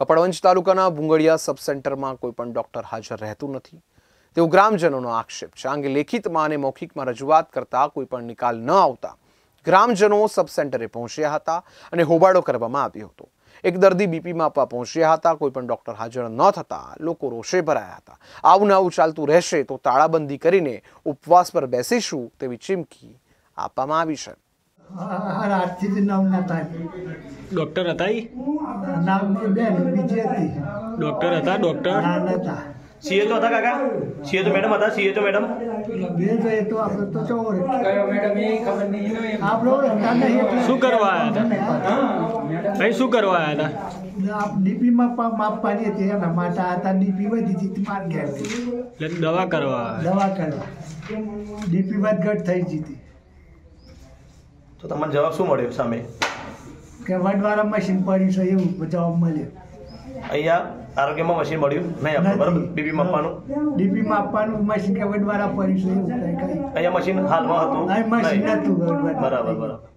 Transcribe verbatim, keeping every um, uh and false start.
કપડવંજ તાલુકાના ભુંગળિયા સબ સેન્ટરમાં કોઈ પણ ડોક્ટર હાજર રહેતું નથી તેવો ગ્રામજનોનો આક્ષેપ છે। આ અંગે લેખિતમાં અને મૌખિકમાં રજૂઆત કરતા કોઈ પણ નિકાલ ન આવતા ગ્રામજનો સબ સેન્ટરે પહોંચ્યા હતા અને હોબાળો કરવામાં આવ્યો હતો। એક દર્દી બીપી માપવા પહોંચ્યા હતા, કોઈ પણ ડોક્ટર હાજર ન થતા લોકો રોષે ભરાયા હતા। આવું ને આવું ચાલતું રહેશે તો તાળાબંધી કરીને ઉપવાસ પર બેસીશું તેવી ચીમકી આપવામાં આવી છે। डॉक्टर હતા ઈ નામની બેન બીજી હતી डॉक्टर હતા डॉक्टर ના નતા સીએ તો હતા કાકા સીએ તો મેડમ હતા સીએ તો મેડમ બે તો એ તો આપણે તો ચોર કયો મેડમ એ ખબર નહીં આપણો રંગા નહીં શું કરવા આયા હતા ભાઈ શું કરવા આયા હતા આપ ડીપી માં માપવાની હતી એના માટે હતા ડીપી વધી હતી માર ગયા એટલે દવા કરવા દવા કરવા ડીપી વધ ઘટ થઈ જીતી તો તમને જવાબ શું મળ્યો સામે કે વડવાળા મશીન પડ્યું છે એવું જવાબ મળ્યો। અહીંયા આરોગ્યમાં મશીન મળ્યું નહીં આપણે બરાબર બીપી માપવાનું ડીપી માપવાનું મશીન કે વડવાળા પડ્યું છે એવું કઈ કઈ અહીંયા મશીન હાલમાં હતું મશીન નતું બરાબર બરાબર